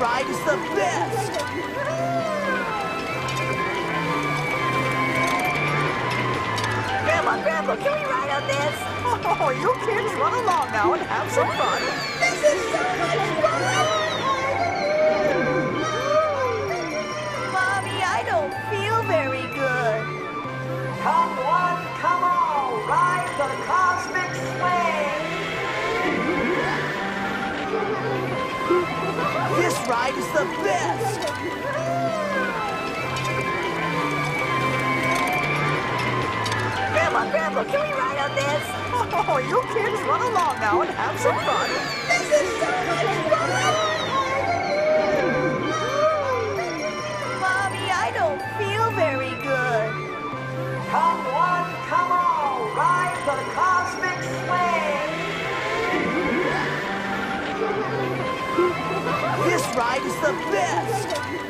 ride is the best! Grandpa, can we ride on this? Oh, you kids run along now and have some fun. This is so much fun! Mommy, I don't feel very good. Come one, come all, ride the cosmic swing! This ride is the best! Grandpa, can we ride on this? Oh, you kids run along now and have some fun. This is so much fun! Mommy, I don't feel very good. Come one, come all, ride the cosmic swing! This ride is the best!